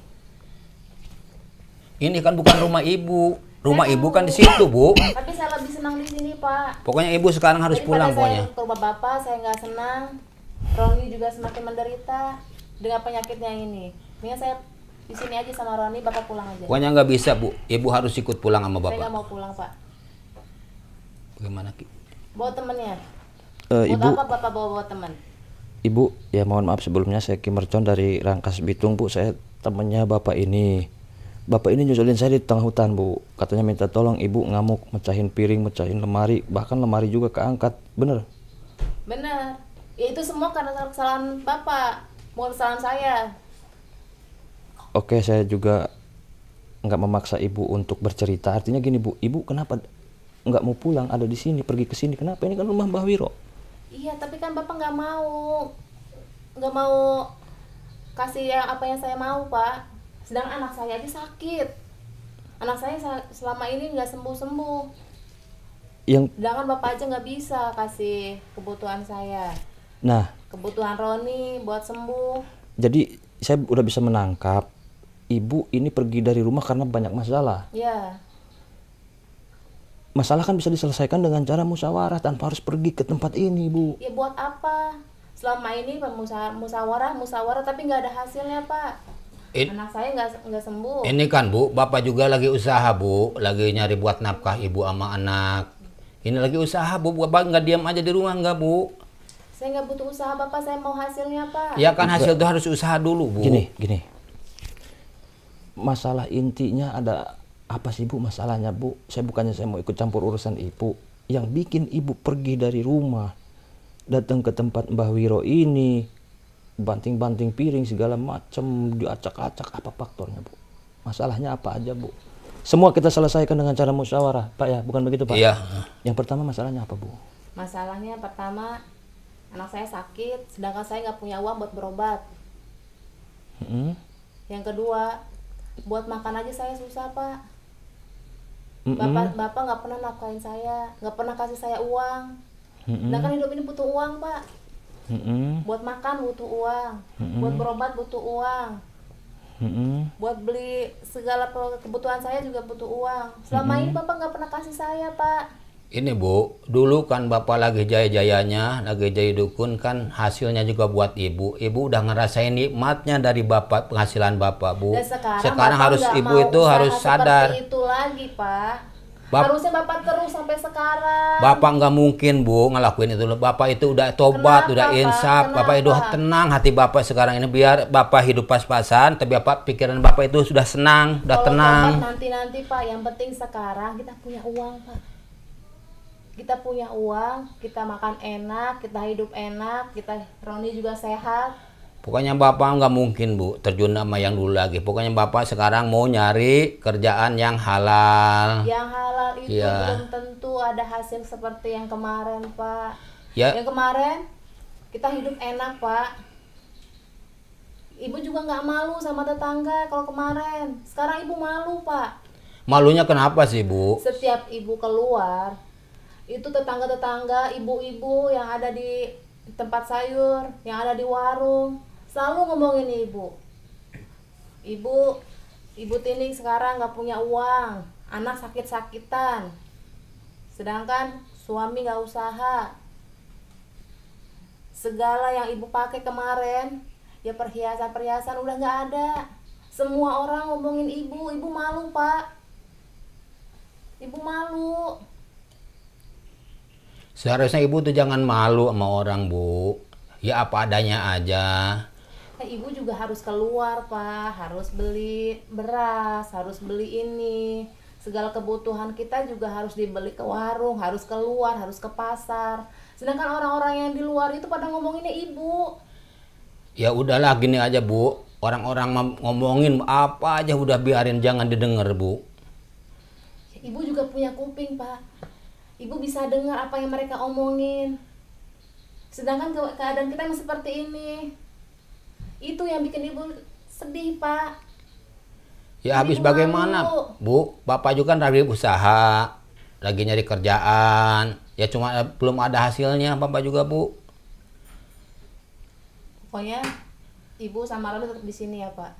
Ini kan bukan rumah ibu. Rumah Saya ibu tahu. kan di situ Bu. Tapi saya lebih senang di sini, Pak. Pokoknya ibu sekarang harus Daripada pulang saya pokoknya. ke rumah Bapak, saya nggak senang. Roni juga semakin menderita dengan penyakitnya ini. Mendingan saya di sini aja sama Roni, Bapak pulang aja. Pokoknya nggak bisa Bu. Ibu harus ikut pulang sama Saya nggak Bapak. mau pulang, Pak. Bagaimana Ki? Bawa temennya. Eh, Buat ibu, apa Bapak bawa-bawa teman? Ibu, ya mohon maaf sebelumnya saya Ki Mercon dari Rangkas Bitung Bu. Saya temannya Bapak ini. Bapak ini nyusulin saya di tengah hutan Bu. Katanya minta tolong ibu ngamuk, mecahin piring, mecahin lemari, bahkan lemari juga keangkat. Bener? Bener. Ya itu semua karena kesalahan Bapak, bukan kesalahan saya. Oke, saya juga nggak memaksa ibu untuk bercerita. Artinya gini Bu, ibu kenapa nggak mau pulang, ada di sini, pergi ke sini? Kenapa? Ini kan rumah Mbah Wiro. Iya, tapi kan Bapak nggak mau, nggak mau kasih yang apa yang saya mau, Pak. Sedangkan anak saya aja sakit. Anak saya sa- selama ini nggak sembuh-sembuh. Yang, Sedangkan Bapak aja nggak bisa kasih kebutuhan saya. nah, Kebutuhan Roni buat sembuh. jadi saya udah bisa menangkap ibu ini pergi dari rumah karena banyak masalah. Ya, Masalah kan bisa diselesaikan dengan cara musyawarah tanpa harus pergi ke tempat ini, Bu. ya buat apa? Selama ini pemusa- musyawarah, musyawarah, tapi nggak ada hasilnya, Pak. In- Anak saya nggak nggak sembuh. Ini kan Bu, Bapak juga lagi usaha Bu, lagi nyari buat nafkah ibu sama anak. Ini lagi usaha Bu, Bapak nggak diam aja di rumah nggak Bu? Saya nggak butuh usaha, Bapak. Saya mau hasilnya, Pak. Ya kan hasil itu harus usaha dulu Bu. Gini, gini. Masalah intinya ada apa sih, Bu? Masalahnya, Bu, saya bukannya saya mau ikut campur urusan ibu. Yang bikin ibu pergi dari rumah, datang ke tempat Mbah Wiro ini, banting-banting piring segala macam, diacak-acak, apa faktornya, Bu? Masalahnya apa aja, Bu? Semua kita selesaikan dengan cara musyawarah, Pak ya, bukan begitu, Pak? Iya. Yang pertama masalahnya apa, Bu? Masalahnya pertama, anak saya sakit, sedangkan saya nggak punya uang buat berobat. Mm-mm. Yang kedua, buat makan aja saya susah, Pak. Mm-mm. Bapak bapak nggak pernah nafkahin saya, nggak pernah kasih saya uang. Mm-mm. Sedangkan hidup ini butuh uang, Pak. Mm-mm. Buat makan butuh uang, Mm-mm. buat berobat butuh uang, Mm-mm. buat beli segala pe- kebutuhan saya juga butuh uang. Selama ini Bapak nggak pernah kasih saya, Pak. Ini Bu, dulu kan Bapak lagi jaya-jayanya, lagi jaya dukun kan hasilnya juga buat Ibu. Ibu udah ngerasain nikmatnya dari Bapak, penghasilan Bapak Bu. Dan sekarang, Bapak harus nggak Ibu mau itu usaha harus seperti sadar. itu lagi, Pak. Bap- Harusnya Bapak terus sampai sekarang. Bapak nggak mungkin Bu ngelakuin itu. Bapak itu udah tobat, Kenapa, udah Pak? insaf. Bapak itu Kenapa? tenang hati Bapak sekarang ini. Biar Bapak hidup pas-pasan, tapi Bapak pikiran Bapak itu sudah senang, udah Kalau tenang. tobat nanti-nanti, Pak, yang penting sekarang kita punya uang, Pak. Kita punya uang, kita makan enak, kita hidup enak, kita Roni juga sehat. Pokoknya Bapak nggak mungkin Bu terjun sama yang dulu lagi. Pokoknya Bapak sekarang mau nyari kerjaan yang halal. Yang halal itu Iya. belum tentu ada hasil seperti yang kemarin, Pak. Ya. Yang kemarin kita hidup enak, Pak. Ibu juga nggak malu sama tetangga kalau kemarin. Sekarang ibu malu, Pak. Malunya kenapa sih Bu? Setiap ibu keluar, itu tetangga-tetangga, ibu-ibu yang ada di tempat sayur, yang ada di warung, selalu ngomongin ibu. Ibu, ibu Tini sekarang nggak punya uang, anak sakit-sakitan. Sedangkan suami nggak usaha. Segala yang ibu pakai kemarin, ya perhiasan-perhiasan udah nggak ada. Semua orang ngomongin ibu, ibu malu pak. Ibu malu. Seharusnya ibu tuh jangan malu sama orang, Bu. Ya apa adanya aja. Nah, ibu juga harus keluar pak, harus beli beras, harus beli ini. Segala kebutuhan kita juga harus dibeli ke warung, harus keluar, harus ke pasar. Sedangkan orang-orang yang di luar itu pada ngomonginnya ibu. Ya udahlah gini aja, Bu. Orang-orang mem- ngomongin apa aja udah biarin, jangan didengar, Bu. Ibu juga punya kuping pak. Ibu bisa dengar apa yang mereka omongin. Sedangkan ke- keadaan kita yang seperti ini, itu yang bikin ibu sedih pak. Ya habis Ibu bagaimana, malu. Bu? Bapak juga kan lagi usaha, lagi nyari kerjaan. Ya cuma eh, belum ada hasilnya, Bapak juga, Bu. Pokoknya ibu sama Lalu tetap di sini ya pak.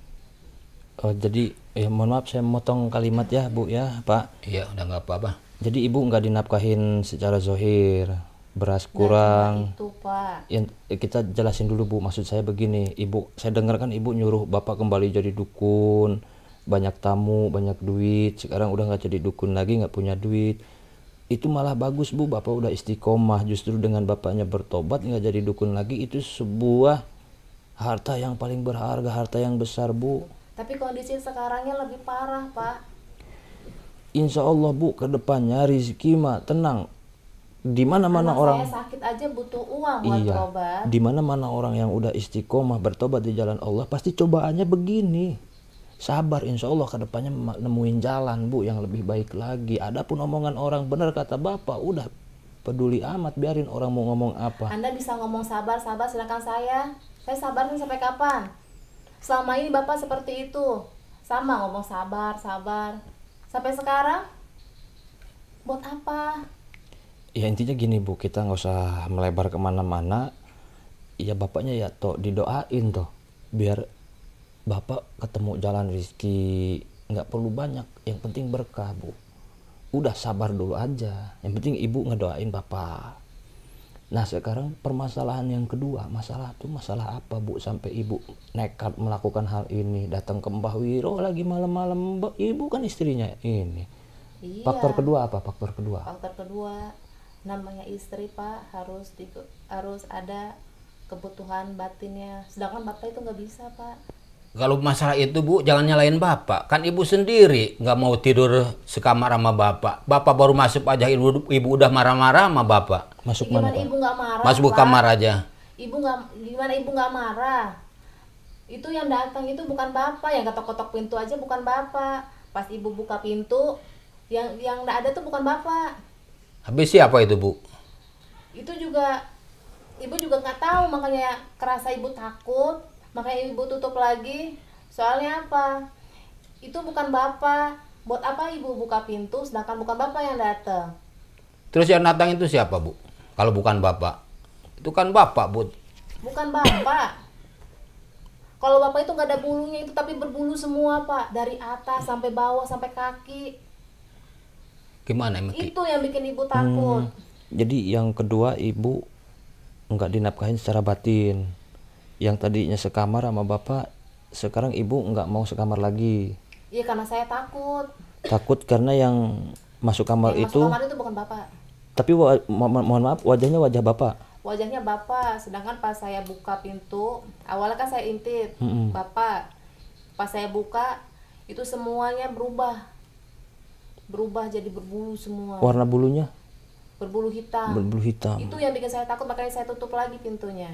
Oh, jadi ya mohon maaf saya motong kalimat ya Bu ya Pak. Iya, udah nggak apa-apa. Jadi ibu nggak dinafkahin secara zohir, beras Nggak kurang. cuma itu pak. Yang eh, kita jelasin dulu Bu, maksud saya begini, ibu, saya dengar kan ibu nyuruh bapak kembali jadi dukun, banyak tamu, banyak duit, sekarang udah nggak jadi dukun lagi, nggak punya duit. Itu malah bagus Bu, bapak udah istiqomah, justru dengan bapaknya bertobat nggak jadi dukun lagi, itu sebuah harta yang paling berharga, harta yang besar Bu. Tapi kondisi sekarangnya lebih parah pak. Insya Allah Bu, kedepannya rizki mah tenang. Di mana-mana Anak orang saya sakit aja butuh uang buat iya, berobat. di mana-mana orang yang udah istiqomah bertobat di jalan Allah pasti cobaannya begini. Sabar, insya Allah kedepannya ma- nemuin jalan Bu yang lebih baik lagi. Adapun omongan orang, benar kata bapak, udah peduli amat, biarin orang mau ngomong apa. Anda bisa ngomong sabar-sabar, sedangkan saya, saya sabar nih sampai kapan? Selama ini bapak seperti itu, sama ngomong sabar, sabar. Sampai sekarang, buat apa? Ya intinya gini Bu, kita nggak usah melebar kemana-mana. Ya bapaknya ya toh didoain toh, biar bapak ketemu jalan rizki. Nggak perlu banyak, yang penting berkah Bu. Udah sabar dulu aja, yang penting ibu ngedoain bapak. Nah sekarang permasalahan yang kedua, masalah tuh masalah apa Bu sampai ibu nekat melakukan hal ini, datang ke Mbah Wiro lagi malam-malam. Mbak- ibu kan istrinya ini. Iya. Faktor kedua apa? Faktor kedua Faktor kedua, namanya istri pak, harus di, harus ada kebutuhan batinnya. Sedangkan bapak itu nggak bisa pak. Kalau masalah itu, Bu, jangan nyalain Bapak. Kan Ibu sendiri nggak mau tidur sekamar sama Bapak. Bapak baru masuk aja, Ibu, ibu udah marah-marah sama Bapak. masuk Gimana mana Pak? ibu nggak marah? Masuk ke Pak? kamar aja. Ibu nggak, gimana ibu nggak marah? Itu yang datang itu bukan bapak, yang ketok-ketok pintu aja bukan bapak. Pas ibu buka pintu, yang yang nggak ada tuh bukan bapak. Habis siapa itu, Bu? Itu juga ibu juga nggak tahu, makanya kerasa ibu takut, makanya ibu tutup lagi. Soalnya apa? Itu bukan bapak. Buat apa ibu buka pintu sedangkan bukan bapak yang datang? Terus yang datang itu siapa, Bu? Kalau bukan Bapak. Itu kan Bapak, Bu. Bukan bapak. Kalau bapak itu nggak ada bulunya itu, tapi berbulu semua pak, dari atas sampai bawah sampai kaki. Gimana emang? Ki? Itu yang bikin ibu takut. Hmm, jadi yang kedua ibu nggak dinafkahin secara batin. Yang tadinya sekamar sama bapak, sekarang ibu nggak mau sekamar lagi. Iya karena saya takut. Takut karena yang masuk kamar Yang itu, masuk kamar itu bukan bapak. tapi wa- mo- mo- mohon maaf wajahnya wajah bapak. Wajahnya bapak, sedangkan pas saya buka pintu, awalnya kan saya intip, Mm-mm. bapak. Pas saya buka, itu semuanya berubah. Berubah jadi berbulu semua. Warna bulunya Berbulu hitam. berbulu hitam. Itu yang bikin saya takut, makanya saya tutup lagi pintunya.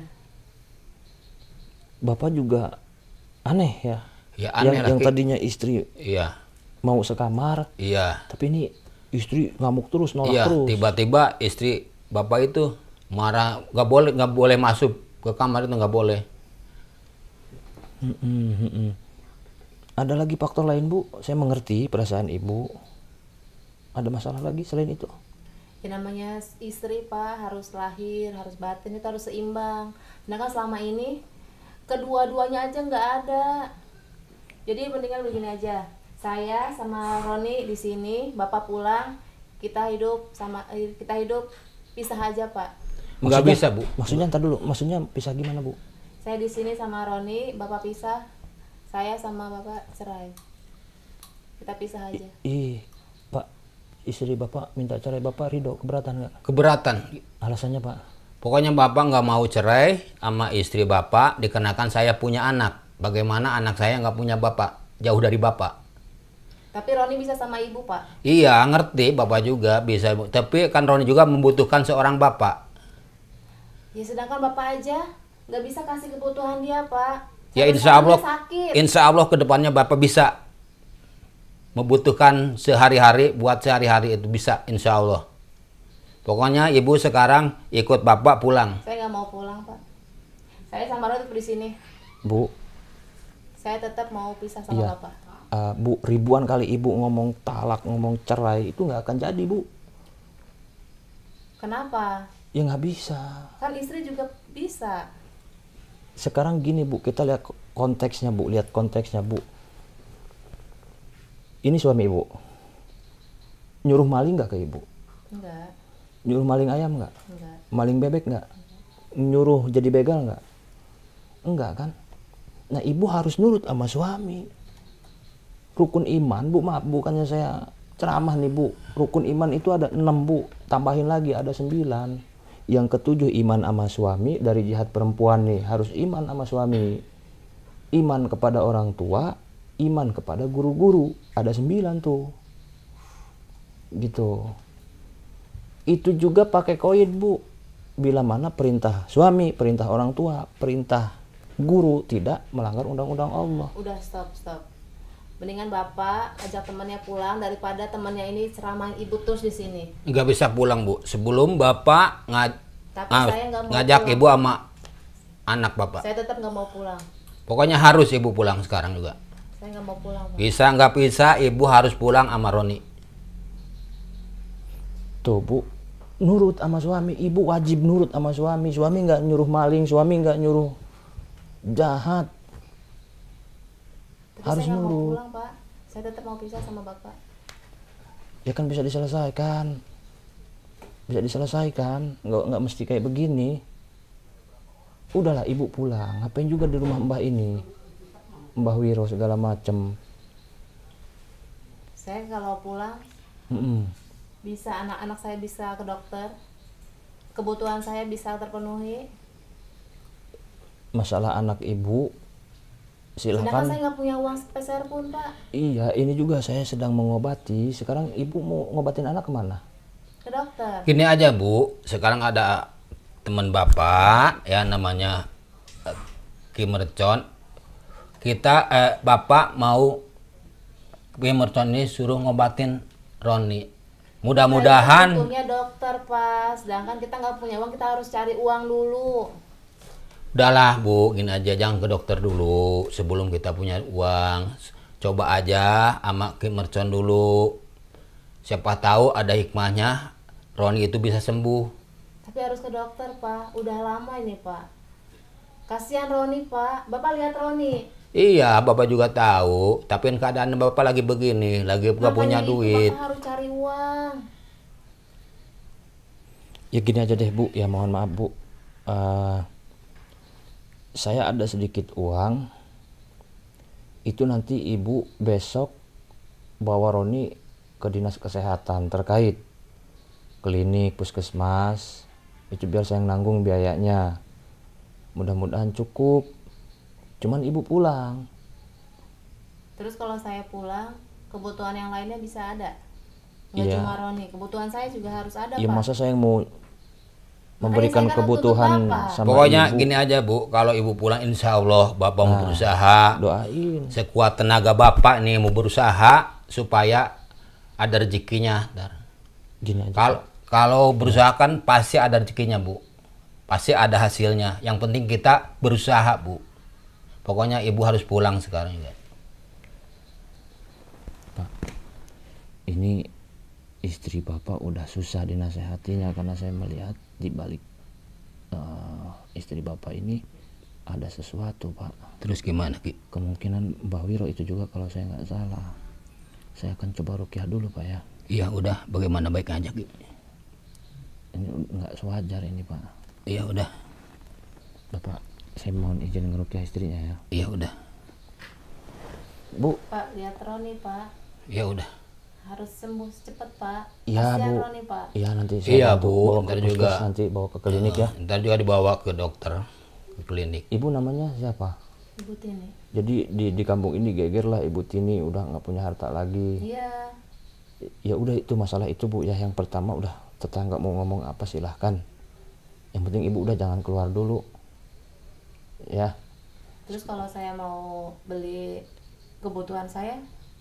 Bapak juga aneh ya. Ya yang aneh lah, yang Ki. tadinya istri Iya. mau sekamar, Iya. tapi ini istri ngamuk terus, nolak Iya, terus. tiba-tiba istri Bapak itu marah, nggak boleh nggak boleh masuk ke kamar itu, nggak boleh. Mm-mm, mm-mm. Ada lagi faktor lain Bu, saya mengerti perasaan ibu. Ada masalah lagi selain itu? Ya namanya istri pak, harus lahir, harus batin, itu harus seimbang. Sedangkan selama ini kedua-duanya aja nggak ada. Jadi mendingan begini aja, saya sama Roni di sini, bapak pulang, kita hidup sama eh, kita hidup pisah aja Pak. Nggak Maksudnya- bisa, Bu. Maksudnya ntar dulu, maksudnya pisah gimana Bu? Saya di sini sama Roni, Bapak pisah. Saya sama Bapak cerai. Kita pisah aja. Ih, Pak, istri Bapak minta cerai, Bapak ridho, keberatan nggak? Keberatan. Alasannya Pak? Pokoknya Bapak nggak mau cerai sama istri Bapak dikarenakan saya punya anak. Bagaimana anak saya nggak punya Bapak, jauh dari Bapak. Tapi Roni bisa sama Ibu Pak. Iya, ngerti Bapak juga bisa. Tapi kan Roni juga membutuhkan seorang Bapak. Ya sedangkan Bapak aja nggak bisa kasih kebutuhan dia Pak. Ya Sampai insya sekarang Allah, dia sakit. insya Allah kedepannya Bapak bisa membutuhkan sehari-hari buat sehari-hari itu bisa, insya Allah. Pokoknya Ibu sekarang ikut Bapak pulang. Saya nggak mau pulang Pak. Saya sama Roni tetap di sini. Bu, Saya tetap mau pisah sama iya. Bapak. Uh, Bu, ribuan kali Ibu ngomong talak, ngomong cerai, itu nggak akan jadi Bu. Kenapa? Ya nggak bisa. Kan istri juga bisa. Sekarang gini Bu, kita lihat konteksnya Bu, lihat konteksnya Bu. Ini suami Ibu. Nyuruh maling nggak ke Ibu? Enggak, Nyuruh maling ayam nggak? enggak. Maling bebek nggak? Nyuruh jadi begal nggak? Enggak kan? Nah Ibu harus nurut sama suami. Rukun iman Bu, maaf bukannya saya ceramah nih Bu. Rukun iman itu ada enam Bu, tambahin lagi ada sembilan. Yang ketujuh iman sama suami, dari jihad perempuan nih harus iman sama suami. Iman kepada orang tua, iman kepada guru-guru, ada sembilan tuh. Gitu. Itu juga pakai koin Bu. Bila mana perintah suami, perintah orang tua, perintah guru tidak melanggar undang-undang Allah. Udah stop, stop. Mendingan Bapak ajak temannya pulang daripada temannya ini ceramahin Ibu terus di sini. Nggak bisa pulang Bu. Sebelum Bapak nga- Tapi nga- saya nggak mau ngajak pulang. Ibu sama anak Bapak. Saya tetap nggak mau pulang. Pokoknya harus Ibu pulang sekarang juga. Saya nggak mau pulang Pak. Bisa nggak bisa Ibu harus pulang sama Roni. Tuh Bu, nurut sama suami. Ibu wajib nurut sama suami. Suami nggak nyuruh maling, suami nggak nyuruh jahat. Tapi Harus saya nggak mau nurut. pulang Pak. Saya tetap mau pisah sama Bapak. Ya kan bisa diselesaikan. Bisa diselesaikan. Nggak nggak mesti kayak begini. Udahlah Ibu pulang. Ngapain juga di rumah Mbah ini? Mbah Wiro segala macem. Saya kalau pulang Mm-mm. bisa anak-anak saya bisa ke dokter. Kebutuhan saya bisa terpenuhi. Masalah anak Ibu, Sedangkan silakan. saya nggak punya uang sepeser pun Pak. Iya, ini juga saya sedang mengobati. Sekarang Ibu mau ngobatin anak kemana? Ke dokter. Gini aja Bu, sekarang ada teman Bapak ya namanya eh, Ki Mercon. Kita eh, Bapak mau Ki Mercon ini suruh ngobatin Roni. Mudah-mudahan Untungnya dokter Pak. Sedangkan kita nggak punya uang, kita harus cari uang dulu. udahlah Bu, gini aja jangan ke dokter dulu sebelum kita punya uang. Coba aja sama Ki Mercon dulu. Siapa tahu ada hikmahnya Roni itu bisa sembuh. Tapi harus ke dokter Pak. Udah lama ini Pak. Kasihan Roni Pak. Bapak lihat Roni. Iya, Bapak juga tahu, tapi kan keadaan Bapak lagi begini, lagi nggak punya Makanya itu duit. Bapak harus cari uang. Ya gini aja deh Bu, ya mohon maaf Bu. Eh, saya ada sedikit uang. Itu nanti Ibu besok bawa Roni ke dinas kesehatan terkait klinik, puskesmas. Itu biar saya yang nanggung biayanya. Mudah-mudahan cukup. Cuman Ibu pulang. Terus kalau saya pulang, kebutuhan yang lainnya bisa ada. Nggak Iya. cuma Roni, kebutuhan saya juga harus ada Ya Pak. masa saya yang mau memberikan saya kan kebutuhan tuntut Bapak. sama Pokoknya Ibu. gini aja Bu, kalau Ibu pulang insya Allah Bapak mau berusaha Doain. sekuat tenaga Bapak nih mau berusaha supaya ada rezekinya. Dar. Gini aja. Kalau kalau berusaha kan pasti ada rezekinya Bu, pasti ada hasilnya. Yang penting kita berusaha Bu. Pokoknya Ibu harus pulang sekarang juga. Pak, ini istri Bapak udah susah dinasehatinya karena saya melihat di balik uh, istri Bapak ini ada sesuatu Pak. Terus gimana Ki? Kemungkinan Mbah Wiro itu juga kalau saya nggak salah. Saya akan coba rukyah dulu Pak ya. Iya udah, bagaimana baiknya aja Ki. Ini nggak sewajar ini Pak. Iya udah. Bapak, saya mohon izin ngerukyah istrinya ya. Iya udah. Bu. Pak, lihat Roni Pak. Iya udah. Harus sembuh cepat Pak. Iya Kasihan Bu. Roni Pak. Iya nanti saya Iya bantu Bu, bawa ntar ke juga puskes, nanti bawa ke klinik ya. Ntar juga dibawa ke dokter, ke klinik. Ibu namanya siapa? Ibu Tini. Jadi di di kampung ini geger lah Ibu Tini udah nggak punya harta lagi. Iya. Ya udah itu masalah itu Bu ya. Yang pertama udah tetangga mau ngomong apa silahkan. Yang penting Ibu udah jangan keluar dulu. Ya. Terus kalau saya mau beli kebutuhan saya,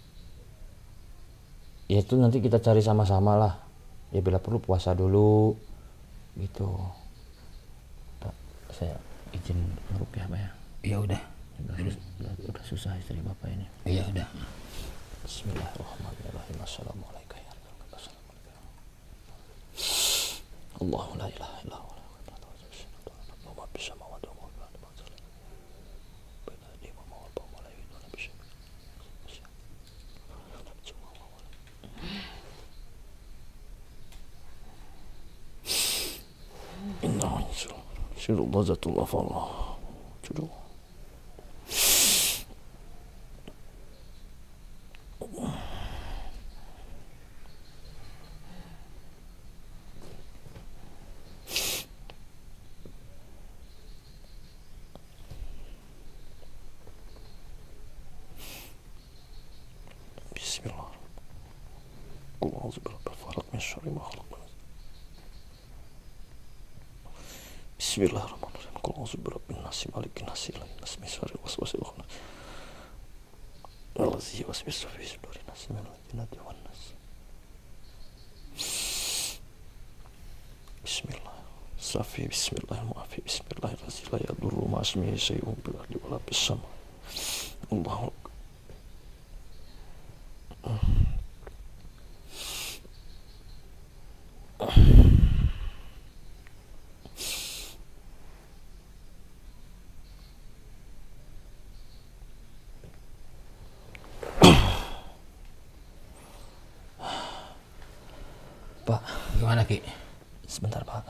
Ya itu nanti kita cari sama-sama lah. Ya bila perlu puasa dulu gitu. Pak, saya izin ngerukyah Pak ya. Iya udah. Udah, udah, udah susah istri Bapak ini. Iya udah. Bismillahirrahmanirrahim. Assalamualaikum ya Allahu la ilaha illa huwa wa bisa mawadu wa inna syuruh bazatullah fallah syuruh. Bismillah. Allahu akbar. Falaq min syarri ma khalaq. Bismillahirrahmanirrahim. Qul a'udzu birabbin nas, malikin nas, ilahin nas, min syarril waswasil khannas. Allazi yuwaswisu fi sudurin nas minal jinnati wan nas. Bismillah. Safi bismillahil mu'afi bismillahirrahmanirrahim. La yadurru ma ismihi syai'un fil ardi wala fis sama. Allahu akbar. Pak, Gimana Ki? sebentar Pak.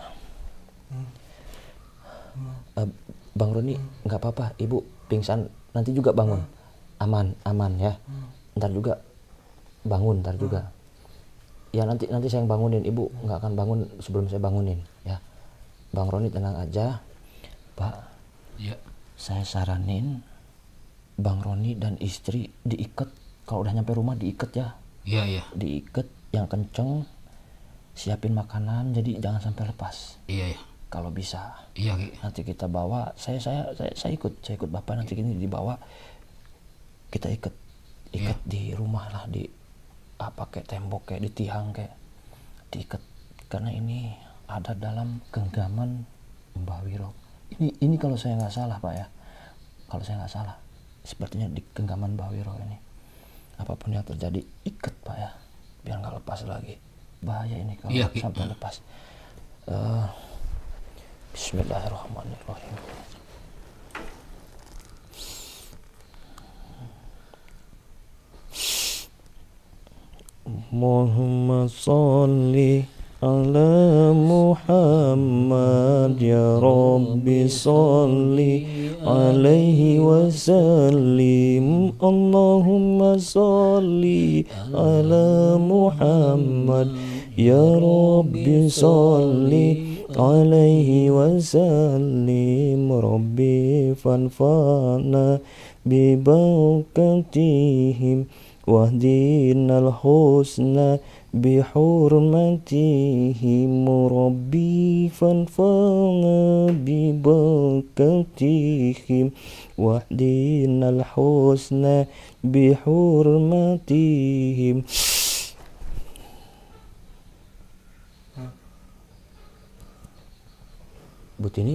Uh, Bang Roni nggak apa-apa, Ibu pingsan nanti juga bangun. Aman, aman ya. Ntar juga bangun, ntar juga. Ya nanti nanti saya yang bangunin, Ibu nggak akan bangun sebelum saya bangunin ya. Bang Roni tenang aja. Pak, Iya. saya saranin Bang Roni dan istri diikat. Kalau udah nyampe rumah diikat ya. Iya iya. Diikat yang kenceng. Siapin makanan jadi jangan sampai lepas. Iya iya. Kalau bisa. Iya Ki. Nanti kita bawa, saya saya saya, saya ikut, saya ikut Bapak nanti ini dibawa. Kita ikat ikat Iya. di rumah lah, di apa kayak tembok kayak di tiang kayak diikat, karena ini ada dalam genggaman Mbah Wiro. Ini ini kalau saya nggak salah Pak ya. Kalau saya nggak salah, sepertinya di genggaman Mbah Wiro ini. Apapun yang terjadi ikat Pak ya, biar nggak lepas lagi. Bahaya ini kalau Iya, sampai iya. lepas. Uh, Bismillahirrahmanirrahim. Allahumma salli ala Muhammad ya Rabbi salli alaihi wa sallim. Allahumma salli ala Muhammad ya Rabbi salli alaihi wa sallim. Rabbi fanfa'na bi barakatihim wahdinal husna bihurmatihim. Rabbi fanfa'na bi barakatihim wahdinal husna bihurmatihim. Bu Tini.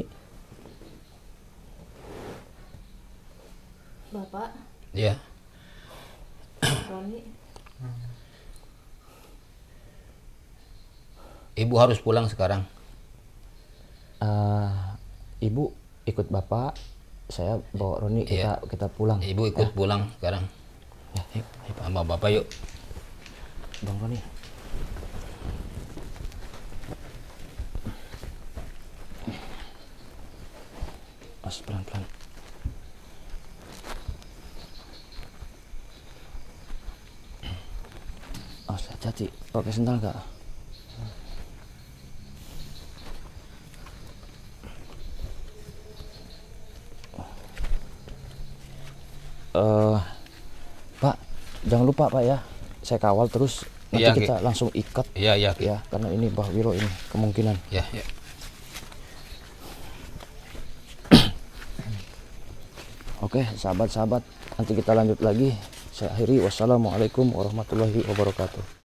Bapak, Iya. Roni, Ibu harus pulang sekarang. Uh, Ibu ikut Bapak, saya bawa Roni, kita Iya. kita pulang. Ibu ikut pulang sekarang. Ya, yuk, ayo Pak. Sama Bapak yuk. Bang Roni, Mas, pelan-pelan. Mas, hati-hati. Pakai sendal nggak? Eh, Pak, jangan lupa Pak ya. Saya kawal terus. Nanti Iya, kita langsung ikat. Iya, iya. Ya, karena ini Mbah Wiro ini kemungkinan. Ya, ya. Oke, sahabat-sahabat, nanti kita lanjut lagi. Saya akhiri. Wassalamualaikum warahmatullahi wabarakatuh.